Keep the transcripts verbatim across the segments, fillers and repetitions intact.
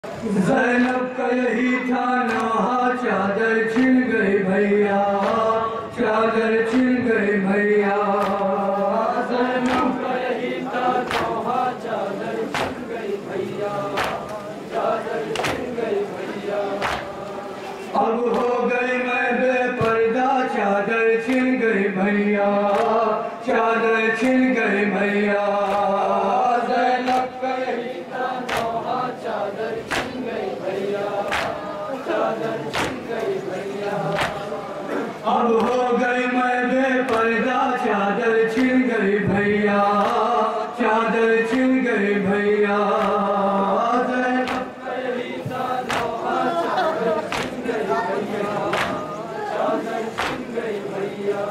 ज़ैनब का यही था नौहा, चादर छिन गई भैया, चादर छिन गई भैया। ज़ैनब का यही था नौहा, चादर छिन गई भैया, चादर छिन गई भैया। अब हो गई मैं बेपर्दा, चादर छिन गई भैया, चादर छिन गई भैया। ज़ैनब का यही था नौहा, चादर छिन गई भैया, चादर छिन गई भैया। अब हो गई मैं बेपर्दा, चादर छिन गई भैया, चादर छिन गई भैया। ज़ैनब का यही था नौहा, चादर छिन गई भैया, चादर छिन गई भैया।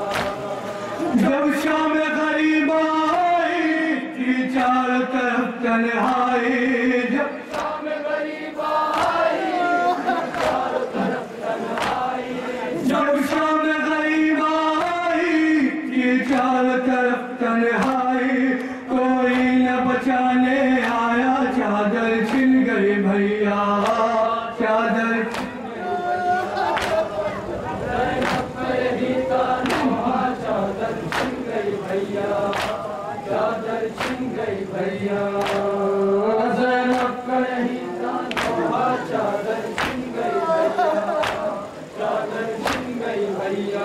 जब शाम गरीब आई थी चारों तरफ तन्हाई, जब शाम गरीब आई चारों तरफ तन्हाई, जब शाम गरीब आई थी चारों तरफ तन्हाई, कोई न बचाने आया, चादर छिन गई भैया, चादर छिन गई भैया। ज़ैनब का यही था नौहा, चादर छिन गई भैया, चादर छिन गई भैया। ज़ैनब का यही था नौहा, चादर छिन गई भैया, चादर छिन गई भैया।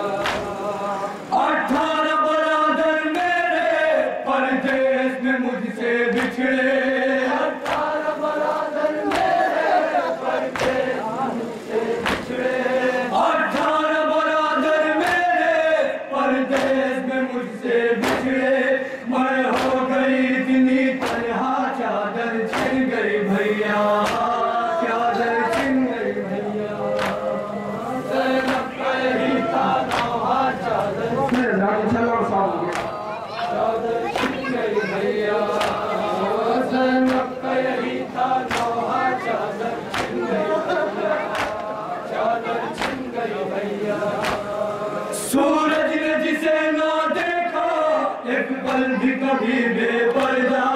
अठारह बरादर मेरे परदेश में मुझसे बिछड़े, अठारह बरादर मेरे परदेश में मुझसे बिछड़े, अठारह बरादर मेरे परदेश में मुझसे बिछड़े। मैं हो गई इतनी तन्हा, चादर छिन गई भैया, चादर छिन गई भैया। ज़ैनब का यही था नौहा, चादर चादर छिन गई भैया। ज़ैनब का यही था नौहा, चादर छिन गई भैया, चादर छिन गई भैया। सूरज ने जिसे ना देखा, एक पल भी कभी बेपर्दा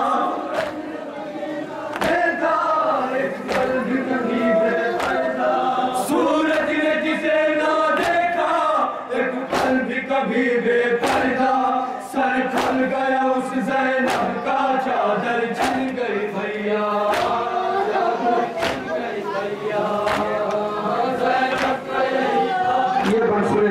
देखा, एक पल भी कभी बेपर्दा। सूरज ने जिसे ना देखा, एक पल भी कभी बेपर्दा। सर खल गया उस ज़ैनब का, चादर छिन गई भैया, चादर छिन गई भैया। ज़ैनब का यही था, ये बन सुने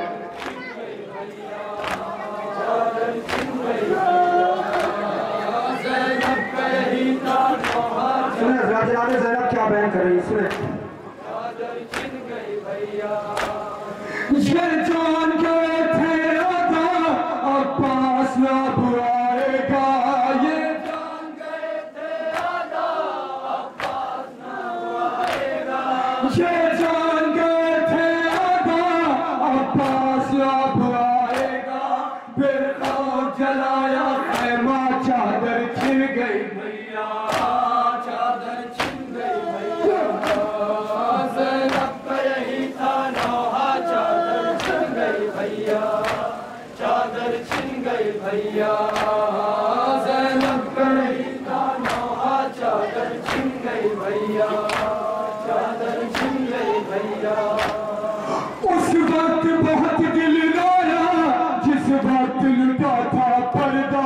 चादर छिन गई भैया। ज़ैनब का यही था नौहा, सुने जनाब ज़ैनब क्या बयान कर रही है, सुने। चादर छिन गई भैया। ये जान गए थे आधा, अब पास ना बुआएगा, ये जान गए थे आधा, अब पास ना बुआएगा, ये जान गए थे आधा, अब पास ना बुआएगा। बेखौफ जलाया खैमा, चादर छिन गई भैया, चादर छिन गई भैया। ज़ैनब का यही था नौहा, चादर छिन गई भैया, चादर छिन गई भैया। ज़ैनब का यही था नौहा, चादर छिन गई भैया, चादर छिन गई भैया। उस वक्त बहुत दिल रोया, जिस वक्त लुटा था पर्दा,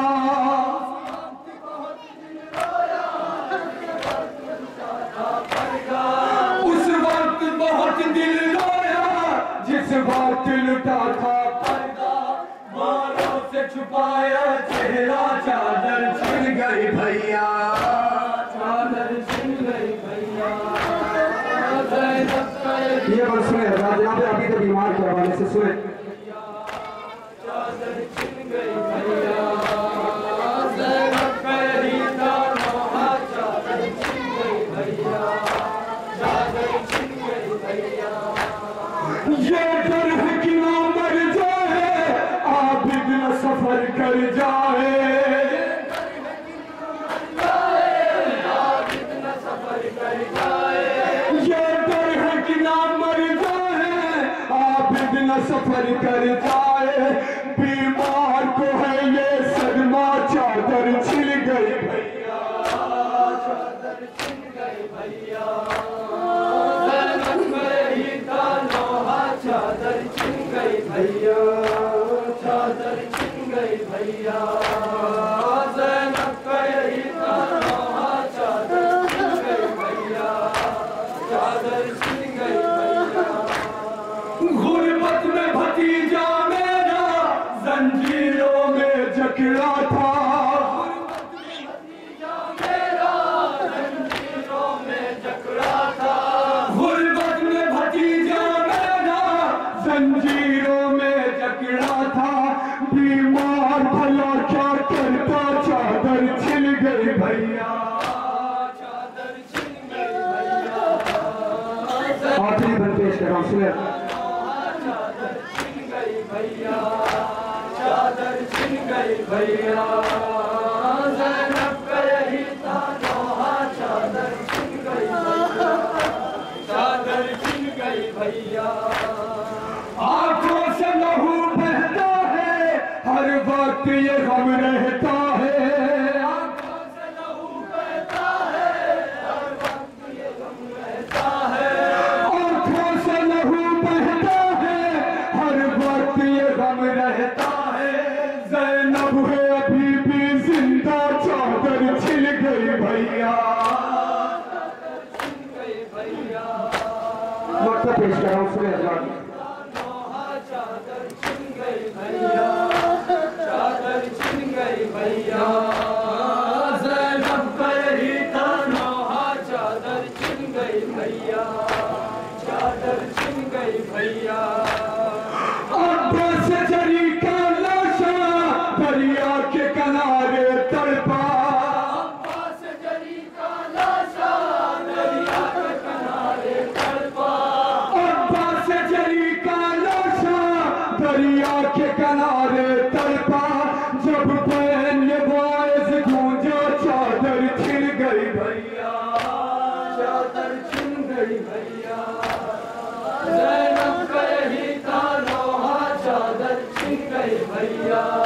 उस वक्त बहुत दिल रोया, जिस वक्त लुटा था पर्दा। बालों से छुपाया चेहरा, चादर छिन गई भैया, चादर छिन गई भैया। ज़ैनब का ये बस सुने, जनाब अभी तो बीमार के हवाले से सुने। चादर छिन गई भैया। ज़ैनब का यही था नौहा, चादर छिन गई भैया, चादर छिन गई भैया। ये डर है कि ना मर जाए, आबिद न सफर कर जाए, आबिद न सफर कर जाए। ये डर है कि ना मर जाए, आबिद न सफर कर जाए। बीमार को है ये सदमा, चादर छिन गई भैया, चादर छिन गई भैया। भैया, जैनब का यही था लोहा, चादर छिन गई भैया, चादर छिन गई भैया, जैनब का यही था लोहा, चादर छिन गई भैया, चादर छिन गई भैया। गुर्बत में भतीजा मेरा जंजीरों में जकड़ा था, जंजीरों में जकड़ा था, बीमार भला क्या करता, चादर छिन गई भैया, चादर छिन गई भैया। आखिरी बन पेश कर रहा हूं, सुनिए। चादर छिन गई भैया, चादर छिन गई भैया, ज़ैनब का यही था लोहा, चादर छिन गई भैया, चादर छिन गई भैया। आंखों से लहू बहता है, हर वक्त ये गम रहता है, आंखों से लहू बहता है, हर वक्त ये गम रहता है, आंखों से लहू बहता है, हर वक्त ये गम रहता है, ज़ैनब है अभी भी जिंदा, चादर छिन गई भैया, चादर छिन गई भैया। वक्त पेश कर रहा हूं, सुनिए हज़रात। चादर छिन गई भैया, चादर छिन गई भैया, ज़ैनब का यही था लोहा, चादर छिन गई भैया, चादर छिन गई भैया। अब्बास जरी का लाशा दरिया के किनारे तड़पा, अब्बास जरी का लाशा दरिया के किनारे तड़पा, अब्बास जरी का दरिया के किनारे तड़पा, जब बैन ये बायस गूंजा, चादर छिन गई भैया, चादर छिन गई भैया, ज़ैनब का यही था लोहा, चादर छिन गई भैया।